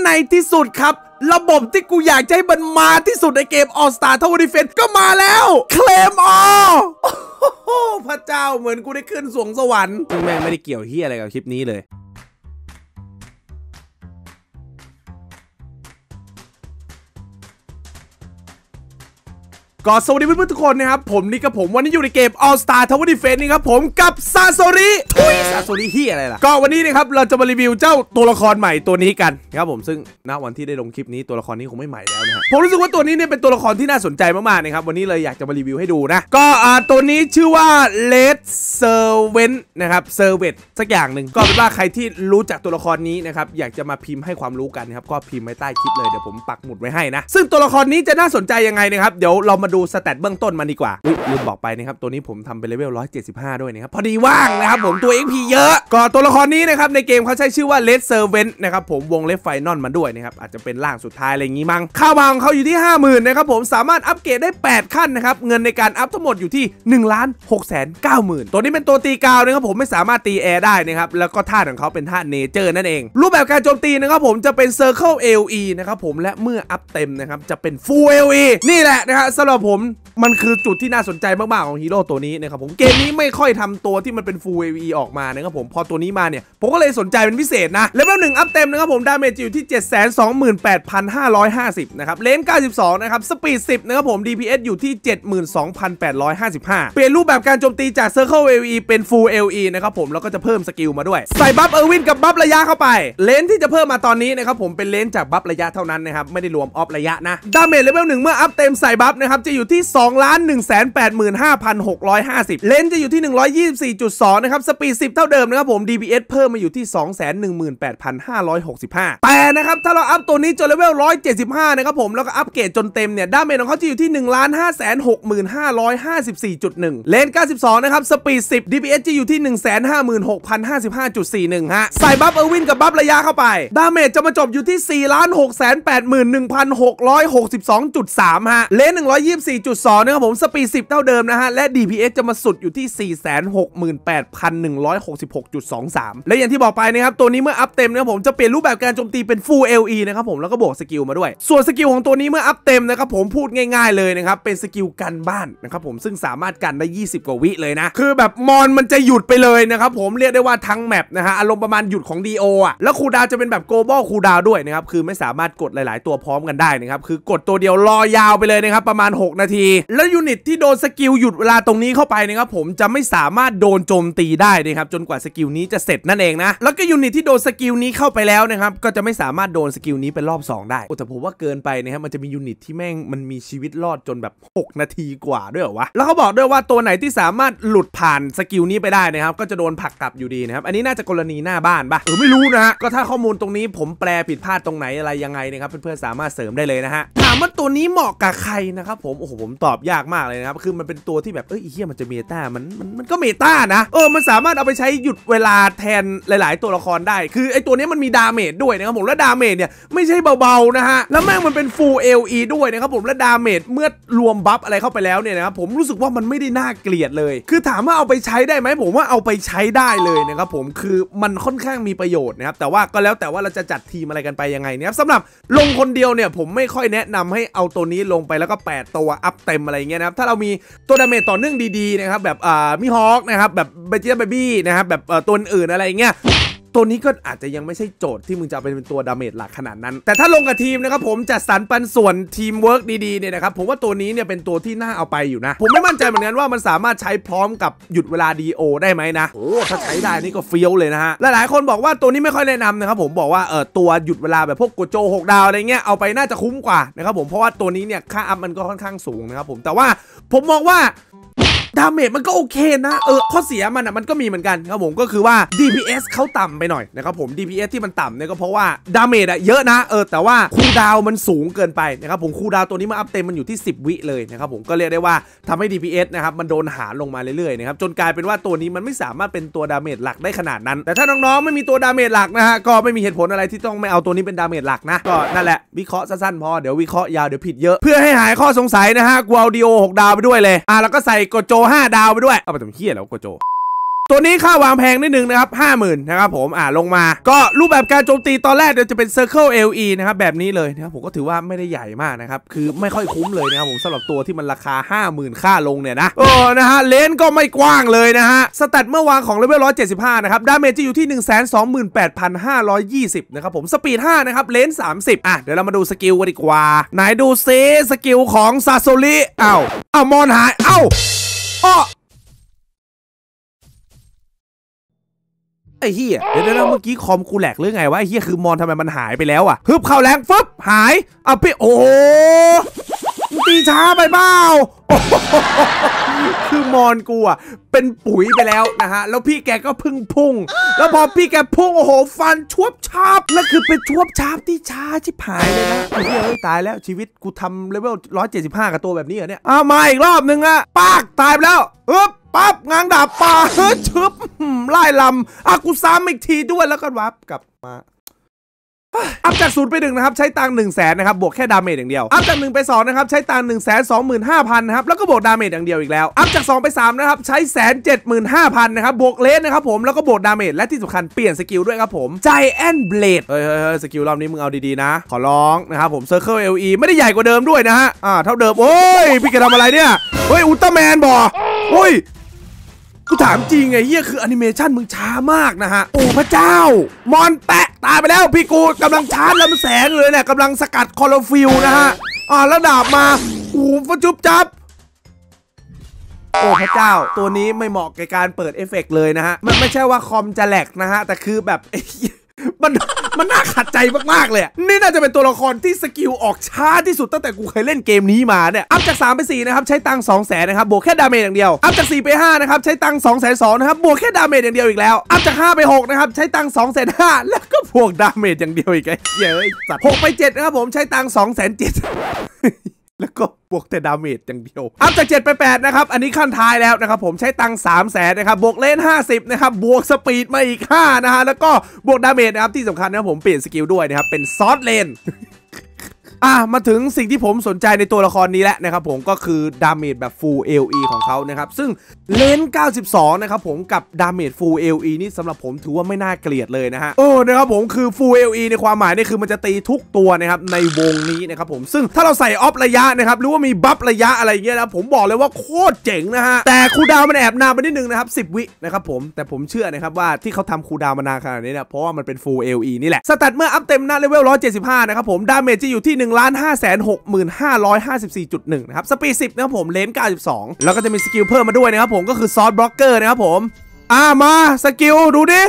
ในที่สุดครับระบบที่กูอยากให้มันมาที่สุดในเกม All Star Tower Defense ก็มาแล้วเคลมอพระเจ้าเหมือนกูได้ขึ้นสวงสวรรค์แม่งไม่ได้เกี่ยวเฮียอะไรกับคลิปนี้เลยก็สวัสดีเพื่อนๆทุกคนนะครับผมนี่กับผมวันนี้อยู่ในเกม All Star Tower Defense นี่ครับผมกับซาโซริซาโซริที่อะไรล่ะก็วันนี้นะครับเราจะมารีวิวเจ้าตัวละครใหม่ตัวนี้กันครับผมซึ่งณวันที่ได้ลงคลิปนี้ตัวละครนี้คงไม่ใหม่แล้วนะฮะผมรู้สึกว่าตัวนี้เนี่ยเป็นตัวละครที่น่าสนใจมากๆนะครับวันนี้เลยอยากจะมารีวิวให้ดูนะก็ตัวนี้ชื่อว่า Red Servant นะครับเซอร์เวตสักอย่างหนึ่งก็เป็นว่าใครที่รู้จักตัวละครนี้นะครับอยากจะมาพิมพ์ให้ความรู้กันครับก็พิมพ์ไว้ใต้คลิปเลยเดี๋ยวผมปักหมุดไว้ให้นะซึ่งตัวละครนี้จะน่าสนใจยังไงนะครับเดี๋ยวเรามาดูสแตทเบื้องต้นมาดีกว่าลืมบอกไปนะครับตัวนี้ผมทำเป็นเลเวล175ด้วยนะครับพอดีว่างนะครับผมตัว XP เยอะก็ตัวละครนี้นะครับในเกมเขาใช้ชื่อว่า Red Servant นะครับผมวงเล็บไฟนอลมาด้วยนะครับอาจจะเป็นร่างสุดท้ายอะไรอย่างงี้มั้งค่าบางเขาอยู่ที่ 50,000 นะครับผมสามารถอัปเกรดได้8ขั้นนะครับเงินในการอัพทั้งหมดอยู่ที่ 1,690,000 ตัวนี้เป็นตัวตีกาวนะครับผมไม่สามารถตีแอร์ได้นะครับแล้วก็ท่าของเขาเป็นท่าเนเจอร์นั่นเองรูปแบบการโจมตีนะครับผมจะเป็น Circle AOE นะครับผมและเมื่ออัพเต็มนะครับจะเป็น Full AOE นี่แหละนะครับสำหรับผมมันคือจุดที่น่าสนใจมากๆของฮีโร่ตัวนี้นะครับผมเกมนี้ไม่ค่อยทำตัวที่มันเป็น Full AOE ออกมานะครับผมพอตัวนี้มาเนี่ยผมก็เลยสนใจเป็นพิเศษนะเลเวล1อัพเต็มนะครับผมดาเมจอยู่ที่ 728,550 นะครับเลน92นะครับสปีด10นะครับผม DPS อยู่ที่ 72,855 เปลี่ยนรูปแบบการโจมตีจาก Circle AOE เป็น Full AOE นะครับผมแล้วก็จะเพิ่มสกิลมาด้วยใส่บัฟเออร์วินกับบัฟระยะเข้าไปเลนที่จะเพิ่มมาตอนนี้นะครับผมเป็นเลนจากบัฟระยะเท่านั้นนะครับไม่ได้รวมออฟระยะนะดาเมจเลเวล1เมื่ออัพเต็มใส่บัฟนะครับจะอยู่ที่ 2,185,650 เลนจะอยู่ที่ 124.2 นะครับสปีด10เท่าเดิมนะครับผม DPS เพิ่มมาอยู่ที่ 218,565 แต่นะครับถ้าเราอัพตัวนี้จนเลเวล175นะครับผมแล้วก็อัปเกรดจนเต็มเนี่ยดาเมจของเขาจะอยู่ที่ 1,565,554.1 เลน92นะครับสปีด10 DPS จะอยู่ที่ 156,055.41 ฮะใส่บัฟเออร์วินกับบัฟระยะเข้าไปดาเมจจะมาจบอยู่ที่ 4,681,662.3 ฮะเลน124.2 นะครับผมสปีด10เท่าเดิมนะฮะและ DPS จะมาสุดอยู่ที่ 468,166.23 และอย่างที่บอกไปนะครับตัวนี้เมื่ออัพเต็มนะครับผมจะเปลี่ยนรูปแบบการโจมตีเป็น Full AOE นะครับผมแล้วก็บวกสกิลมาด้วยส่วนสกิลของตัวนี้เมื่ออัพเต็มนะครับผมพูดง่ายๆเลยนะครับเป็นสกิลกันบ้านนะครับผมซึ่งสามารถกันได้20กว่าวิเลยนะคือแบบมอนมันจะหยุดไปเลยนะครับผมเรียกได้ว่าทั้งแมปนะฮะอารมณ์ประมาณหยุดของ DO อ่ะแล้วคูลดาวน์จะเป็นแบบ global คูลดาวน์ด้วยนะครับคือไม่สามารถกดหลายๆตัวพร้อมกันได้นะครับคือกดตัวเดียวรอยาวไปเลยนะครับประมาณ6นาทีแล้วยูนิตที่โดนสกิลหยุดเวลาตรงนี้เข้าไปนะครับผมจะไม่สามารถโดนโจมตีได้นะครับจนกว่าสกิลนี้จะเสร็จนั่นเองนะแล้วก็ยูนิตที่โดนสกิลนี้เข้าไปแล้วนะครับก็จะไม่สามารถโดนสกิลนี้เป็นรอบ2ได้แต่ผมว่าเกินไปนะครับมันจะมียูนิตที่แม่งมันมีชีวิตรอดจนแบบ6นาทีกว่าด้วยเหรอวะแล้วเขาบอกด้วยว่าตัวไหนที่สามารถหลุดผ่านสกิลนี้ไปได้นะครับก็จะโดนผลักกลับอยู่ดีนะครับอันนี้น่าจะกรณีหน้าบ้านปะไม่รู้นะฮะก็ถ้าข้อมูลตรงนี้ผมแปลผิดพลาดตรงไหนอะไรยังไงนะครับเพื่อนๆสามารถเสริมได้เลยนะฮะถามว่าตัวนี้เหมาะกับใครนะครับผมโอ้โหผมตอบยากมากเลยนะครับคือมันเป็นตัวที่แบบเฮียมันจะเมตามันก็เมตานะมันสามารถเอาไปใช้หยุดเวลาแทนหลายๆตัวละครได้คือไอตัวนี้มันมีดาเมจด้วยนะครับผมและดาเมจเนี่ยไม่ใช่เบาๆนะฮะแล้วแม่งมันเป็น Full AOE ด้วยนะครับผมและดาเมจเมื่อรวมบัฟอะไรเข้าไปแล้วเนี่ยนะครับผมรู้สึกว่ามันไม่ได้น่าเกลียดเลยคือถามว่าเอาไปใช้ได้ไหมผมว่าเอาไปใช้ได้เลยนะครับผมคือมันค่อนข้างมีประโยชน์นะครับแต่ว่าก็แล้วแต่ว่าเราจะจัดทีมอะไรกันไปยังไงนะครับสำหรับลงคนเดียวเนี่ยผมไม่ค่อยแนะนำให้เอาตัวนี้ลงไปแล้วก็8ตัวอัพเต็มอะไรเงี้ยนะครับถ้าเรามีตัวดาเมจต่อเนื่องดีๆนะครับแบบมิฮอคนะครับแบบเบจิต้าเบบี้นะครับแบบตัวอื่นอะไรเงี้ยตัวนี้ก็อาจจะยังไม่ใช่โจทย์ที่มึงจะเป็นตัวดาเมจหลักขนาดนั้นแต่ถ้าลงกับทีมนะครับผมจัดสรรปันส่วนทีมเวิร์กดีๆเนี่ยนะครับผมว่าตัวนี้เนี่ยเป็นตัวที่น่าเอาไปอยู่นะผมไม่มั่นใจเหมือนกันว่ามันสามารถใช้พร้อมกับหยุดเวลา DO ได้ไหมนะถ้าใช้ได้นี่ก็เฟี้ยวเลยนะฮะหลายๆคนบอกว่าตัวนี้ไม่ค่อยแนะนำนะครับผมบอกว่าตัวหยุดเวลาแบบพวกโกโจ6 ดาวอะไรเงี้ยเอาไปน่าจะคุ้มกว่านะครับผมเพราะว่าตัวนี้เนี่ยค่าอัพมันก็ค่อนข้างสูงนะครับผมแต่ว่าผมมองว่าดาเมจมันก็โอเคนะข้อเสียมันก็มีเหมือนกันครับผมก็คือว่า DPS เขาต่ำไปหน่อยนะครับผม DPS ที่มันต่ำเนี่ยก็เพราะว่าดาเมจเยอะนะแต่ว่าคูลดาวมันสูงเกินไปนะครับผมคูลดาวตัวนี้มาอัพเต็มมันอยู่ที่10วิเลยนะครับผมก็เรียกได้ว่าทำให้ DPS นะครับมันโดนหารลงมาเรื่อยๆนะครับจนกลายเป็นว่าตัวนี้มันไม่สามารถเป็นตัวดาเมจหลักได้ขนาดนั้นแต่ถ้าน้องๆไม่มีตัวดาเมจหลักนะฮะก็ไม่มีเหตุผลอะไรที่ต้องไม่เอาตัวนี้เป็นดาเมจหลักนะก็นั่นแหละวิเคราะห์สั้นๆพอเดี๋ยววิเคราะห์ยาวเดี๋ยวผิดเยอะเพื่อให้หายข้อสงสัยนะฮะกูเอา DO 6 ดาวไปด้วยเลยแล้วก็ใส่โกโจ5 ดาวไปด้วยเอาไปทำเหี้ยแล้วโกโจตัวนี้ค่าวางแพงนิดนึงนะครับ 50,000 นะครับผมลงมาก็รูปแบบการโจมตีตอนแรกเดี๋ยวจะเป็น Circle LE นะครับแบบนี้เลยนะครับผมก็ถือว่าไม่ได้ใหญ่มากนะครับคือไม่ค่อยคุ้มเลยนะครับผมสำหรับตัวที่มันราคา 50,000 ค่าลงเนี่ยนะนะฮะเลนก็ไม่กว้างเลยนะฮะสแตทเมื่อวางของเลเวล175นะครับดาเมจจะอยู่ที่ 128,520 นะครับผมสปีด5นะครับเลน30เดี๋ยวเรามาดูสกิลกันดีกว่าไหนดูซิสกิลของซาโซริมอนหายไอ้เหี้ยเดี๋ยวเมื่อกี้คอมกูแหลกหรือไงวะไอ้เหี้ยคือมอนทำไมมันหายไปแล้วฮึบเข้าแรงฟึบหายพี่โอ้ตีช้าไปเปล่าคือมอนกูเป็นปุ๋ยไปแล้วนะฮะแล้วพี่แกก็พึ่งพุ่งแล้วพอพี่แกพุ่งโอ้โหฟันชวบชาบแล้วคือเป็นชวบชาบที่ช้าชิบหายเลยนะไอ้เหี้ยตายแล้วชีวิตกูทำเลเวล175กับตัวแบบนี้เหรอเนี่ยมาอีกรอบนึงปากตายไปแล้วปั๊บง้างดาบปาชึบไล่ลำกูซ้ำอีกทีด้วยแล้วก็วับกลับมาอัพจาก0ไป1นะครับใช้ตังค์100,000นะครับบวกแค่ดาเมจอย่างเดียวอัพจาก1ไป2นะครับใช้ตังค์125,000นะครับแล้วก็บวกดาเมจอย่างเดียวอีกแล้วอัพจาก2ไป3นะครับใช้175,000นะครับบวกเลสนะครับผมแล้วก็บวกดาเมจและที่สำคัญเปลี่ยนสกิลด้วยครับผมใจแอนเบลดเฮ้ยสกิลรอบนี้มึงเอาดีๆนะขอร้องนะครับผม Circle LE ไม่ได้ใหญ่กว่าเดิมด้วยนะฮะเท่าเดิมโอ้ยพี่แกทำอะไรเนี่ยเฮ้ยอุลตร้าแมนบ่โอ้ยกูถามจริงไงเฮียคือแอนิเมชันมึงช้ามากนะฮะโอ้พระเจ้ามอนแปะตายไปแล้วพี่กูกำลังชาร์จลำแสงเลยเนี่ยกำลังสกัดคอโลฟิลนะฮะแล้วดาบมาฟันจุ๊บจับโอ้พระเจ้าตัวนี้ไม่เหมาะกับการเปิดเอฟเฟกต์เลยนะฮะมันไม่ใช่ว่าคอมจะแหลกนะฮะแต่คือแบบมันน่าขัดใจมากๆเลยนี่น่าจะเป็นตัวละครที่สกิลออกช้าที่สุดตั้งแต่กูเคยเล่นเกมนี้มาเนี่ยอัพจาก3ไป4นะครับใช้ตังค์200,000นะครับบวกแค่ดาเมจอย่างเดียวอัพจาก4ไป5นะครับใช้ตังค์220,000นะครับบวกแค่ดาเมจอย่างเดียวอีกแล้วอัพจาก5ไป6นะครับใช้ตังค์250,000แล้วก็บวกดาเมจอย่างเดียวอีกไอ้เหี้ยสัตว์6ไป7นะครับผมใช้ตังค์270,000แล้วก็บวกแต่ดาเมจอย่างเดียวอัพจาก7ไป8นะครับอันนี้ขั้นท้ายแล้วนะครับผมใช้ตังค์300,000นะครับบวกเลน50นะครับบวกสปีดมาอีก5นะฮะแล้วก็บวกดาเมจนะครับที่สำคัญนะครับผมเปลี่ยนสกิลด้วยนะครับเป็นซอสเลน มาถึงสิ่งที่ผมสนใจในตัวละครนี้แล้วนะครับผมก็คือดาเมจแบบ Full LE ของเขานะครับซึ่งเลน92นะครับผมกับดาเมจ Full LE นี่สำหรับผมถือว่าไม่น่าเกลียดเลยนะฮะนะครับผมคือ Full LE ในความหมายนี่คือมันจะตีทุกตัวนะครับในวงนี้นะครับผมซึ่งถ้าเราใส่ออฟระยะนะครับหรือว่ามีบัฟระยะอะไรเงี้ยนะผมบอกเลยว่าโคตรเจ๋งนะฮะแต่คูลดาวน์มันแอบนานไปนิดนึงนะครับ10 วินะครับผมแต่ผมเชื่อนะครับว่าที่เขาทำคูลดาวน์มานานขนาดนี้เนี่ยเพราะว่ามันเป็น Full LE นี่แหละสแตทเมื่ออัพเต็มหน้าเลเวล175นะครับผมดาเมจจะอยู่ที่1,564,1นะครับสปีด10นะครับผมเลน92แล้วก็จะมีสกิลเพิ่มมาด้วยนะครับผมก็คือซอสบล็อกเกอร์นะครับผมมาสกิลดูดิ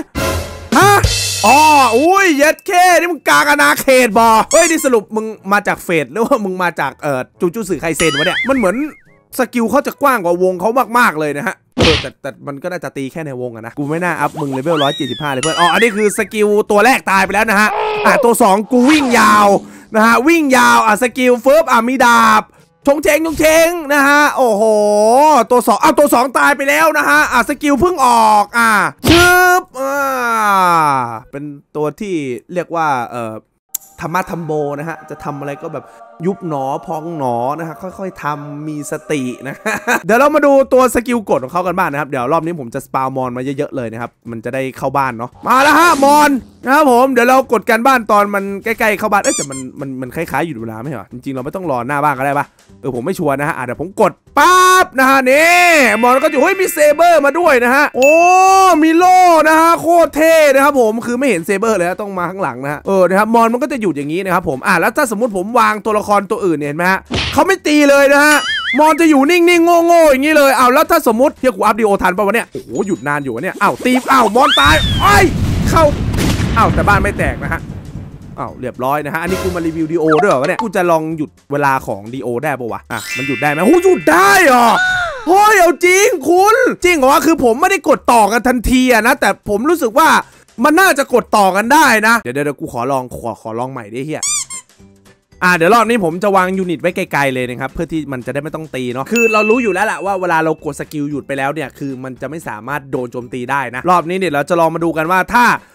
อุ้ยเย็ดเคนี่มึงกากอนาเขตบอเฮ้ยนี่สรุปมึงมาจากเฟดหรือว่ามึงมาจากจูจูสึไคเซนวะเนี่ยมันเหมือนสกิลเขาจะกว้างกว่าวงเขามากๆเลยนะฮะแต่มันก็น่าจะตีแค่ในวงนะกูไม่น่าอัพมึงเลเวล175เลยเพื่อนอันนี้คือสกิลตัวแรกตายไปแล้วนะฮะตัว2กูวิ่งยาวนะฮะวิ่งยาวสกิลเฟิร์ฟมีดาบชงเชงนะฮะโอ้โหตัว2ตัว2ตายไปแล้วนะฮะสกิลเพิ่งออกชึบเป็นตัวที่เรียกว่าธรรมะธรรมโบนะฮะจะทำอะไรก็แบบยุบหนอพองหนอนะฮะค่อยๆทำมีสตินะเดี๋ยวเรามาดูตัวสกิลกดของเขากันบ้างนะครับเดี๋ยวรอบนี้ผมจะสปาวมอนมาเยอะๆเลยนะครับมันจะได้เข้าบ้านเนาะมาแล้วฮะมอนนะครับผมเดี๋ยวเรากดกันบ้านตอนมันใกล้ๆเข้าบ้านแต่มันคล้ายๆอยู่เวลาไม่เหรอจริงๆเราไม่ต้องรอหน้าบ้านก็ได้ปะผมไม่ชัวร์นะฮะเดี๋ยวผมกดปั๊บนะฮะนี่มอนก็จะมีเซเบอร์มาด้วยนะฮะโอ้มีโล่นะฮะโคตรเท่นะครับผมคือไม่เห็นเซเบอร์เลยต้องมาข้างหลังนะฮะนะครับมอนมันก็จะหยุดอย่างนี้นะครับผมแล้วถ้าสมมติผมวางตัวละครตัวอื่นเห็นไหมฮะเขาไม่ตีเลยนะฮะมอนจะอยู่นิ่งๆโง่ๆอย่างนี้เลยแล้วถ้าสมมติเฮียกูอัพดีโอทันป่ะวะเนี่ยโอ้โหหยุดนานอยู่เนี่ยตีมอนตายเข้าแต่บ้านไม่แตกนะฮะเรียบร้อยนะฮะอันนี้กูมารีวิวดีโอด้วยเหรอเนี่ยกูจะลองหยุดเวลาของดีโอได้ป่ะวะมันหยุดได้ไหมหยุดได้เหรอเฮ้ยเอาจริงคุณจริงเหรอคือผมไม่ได้กดต่อกันทันทีนะแต่ผมรู้สึกว่ามันน่าจะกดต่อกันได้นะเดี๋ยวกูขอลองใหม่ดิเฮียเดี๋ยวรอบนี้ผมจะวางยูนิตไว้ไกลๆเลยนะครับเพื่อที่มันจะได้ไม่ต้องตีเนาะคือเรารู้อยู่แล้วแหละว่าเวลาเรากดสกิลหยุดไปแล้วเนี่ยคือมันจะไม่สามารถโดนโจมตีได้นะรอบนี้เนี่ยเราจะลองมาดูกันว่าถ้า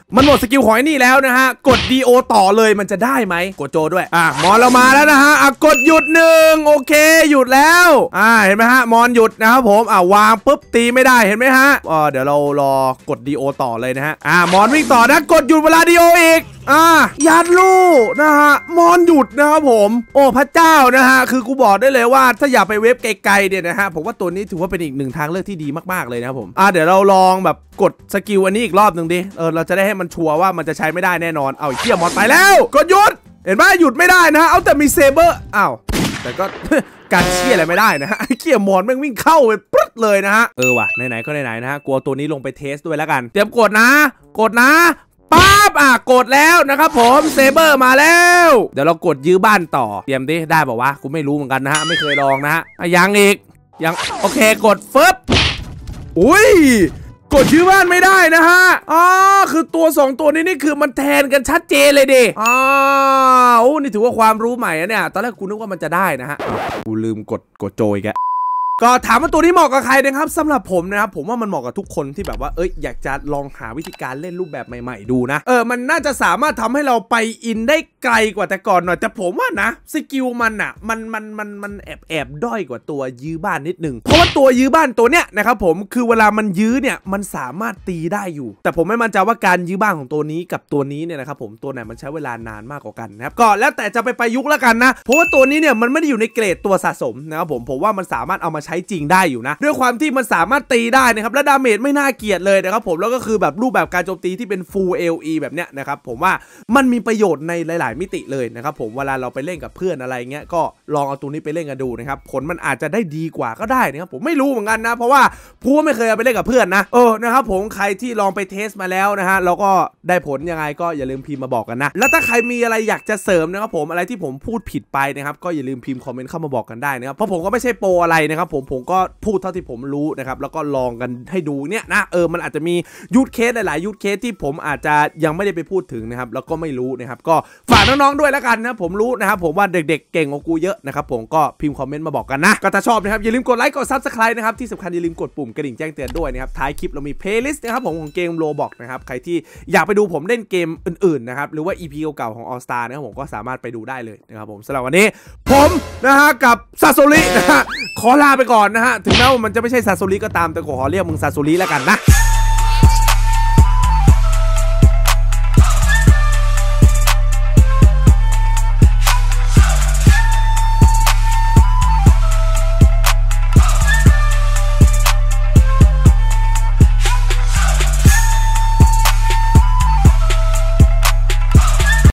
มันหมดสกิลของไอ้นี่แล้วนะฮะกด DO ต่อเลยมันจะได้ไหมกดโจด้วยมอนเรามาแล้วนะฮะกดหยุด1โอเคหยุดแล้วเห็นไหมฮะมอนหยุดนะครับผมวางปุ๊บตีไม่ได้เห็นไหมฮะเดี๋ยวเรารอกด DO ต่อเลยนะฮะมอนวิ่งต่อนะกดหยุดเวลา DO อีกยัดลูกนะฮะมอนหยุดนะครับผมโอ้พระเจ้านะฮะคือกูบอกได้เลยว่าถ้าอยากไปเว็บไกลๆเนี่ยนะฮะผมว่าตัวนี้ถือว่าเป็นอีกหนึ่งทางเลือกที่ดีมากๆเลยนะครับผมเดี๋ยวเราลองแบบกดสกิลอันนี้อีกรอบหนึ่งดิเราจะได้ให้มันชัวร์ว่ามันจะใช้ไม่ได้แน่นอนเอาเขี้ยมอนไปแล้วกดหยุดเห็นไหมหยุดไม่ได้นะเอาแต่มีเซเบอร์แต่ก็ การเชี่ยอะไรไม่ได้นะฮะเขี้ยมอนแม่งวิ่งเข้าไปปึ๊ดเลยนะฮะว่ะไหนๆก็ไหนๆนะฮะกลัวตัวนี้ลงไปเทสด้วยแล้วกันเตรียมกดนะปั๊บกดแล้วนะครับผมเซเบอร์มาแล้วเดี๋ยวเรากดยื้อบ้านต่อเตรียมดิได้ป่าวะกูไม่รู้เหมือนกันนะฮะไม่เคยลองนะฮะยังอีกยังโอเคกดฟึบอุ้ยกดยื้อบ้านไม่ได้นะฮะคือตัว2ตัวนี้นี่คือมันแทนกันชัดเจนเลยดิโอ้นี่ถือว่าความรู้ใหม่นะเนี่ยตอนแรกกูนึกว่ามันจะได้นะฮะกูลืมกดโจยแกก็ถามว่าตัวนี้เหมาะกับใครนะครับสำหรับผมนะครับผมว่ามันเหมาะกับทุกคนที่แบบว่าอยากจะลองหาวิธีการเล่นรูปแบบใหม่ๆดูนะมันน่าจะสามารถทำให้เราไปอินได้ไกลกว่าแต่ก่อนหน่อยแต่ผมว่านะสกิลมันมันแอบด้อยกว่าตัวยื้อบ้านนิดนึงเพราะว่าตัวยื้อบ้านตัวเนี้ยนะครับผมคือเวลามันยื้อเนี่ยมันสามารถตีได้อยู่แต่ผมไม่มั่นใจว่าการยื้อบ้านของตัวนี้กับตัวนี้เนี่ยนะครับผมตัวไหนมันใช้เวลานานมากกว่ากันนะครับก็แล้วแต่จะไปประยุกต์แล้วกันนะเพราะว่าตัวนี้เนี่ยมันไม่ได้อยู่ในเกรดตัวสะสมนะครับผมว่ามันสามารถเอามาใช้จริงได้อยู่นะด้วยความที่มันสามารถตีได้นะครับและดาเมจไม่น่าเกลียดเลยนะครับผมแล้วก็คือแบบรูปแบบการโจมตีที่เป็น Full LE แบบเนี้ยนะครับผมว่ามันมีประโยชน์ในหลายๆมิติเลยนะครับผมเวลาเราไปเล่นกับเพื่อนอะไรเงี้ยก็ลองเอาตัวนี้ไปเล่นกันดูนะครับผลมันอาจจะได้ดีกว่าก็ได้นะครับผมไม่รู้เหมือนกันนะเพราะว่าพูไม่เคยเอาไปเล่นกับเพื่อนนะนะครับผมใครที่ลองไปเทสมาแล้วนะฮะแล้วก็ได้ผลยังไงก็อย่าลืมพิมพ์มาบอกกันนะแล้วถ้าใครมีอะไรอยากจะเสริมนะครับผมอะไรที่ผมพูดผิดไปนะครับก็อย่าลืมพิมพ์คอมเมนต์เข้ามาบอกกันได้นะครับเพราะผมก็ไม่ใช่โปรอะไรนะครับผมก็พูดเท่าที่ผมรู้นะครับแล้วก็ลองกันให้ดูเนี่ยนะมันอาจจะมียูทเคสหลายๆยูทเคสที่ผมอาจจะยังไม่ได้ไปพูดถึงนะครับแล้วก็ไม่รู้นะครับก็ฝากน้องๆด้วยแล้วกันนะผมรู้นะครับผมว่าเด็กๆเก่งกว่ากูเยอะนะครับผมก็พิมพ์คอมเมนต์มาบอกกันนะก็ถ้าชอบนะครับอย่าลืมกดไลค์กด Subscribe นะครับที่สำคัญอย่าลืมกดปุ่มกระดิ่งแจ้งเตือนด้วยนะครับท้ายคลิปเรามีเพลย์ลิสต์นะครับผมของเกมโรบอกนะครับใครที่อยากไปดูผมเล่นเกมอื่นๆนะครับหรือว่า EP เก่าๆของ All Star นะครับผมก็สามารถไปดูได้เลยนะครับผมสำหรับวันนี้ผมนะฮะกับซาโซรินะฮะขอลาไปก่อนนะฮะถึงแม้ว่ามันจะไม่ใช่ซาโซริก็ตามแต่ขอเรียกมึงซาโซริแล้วกันนะ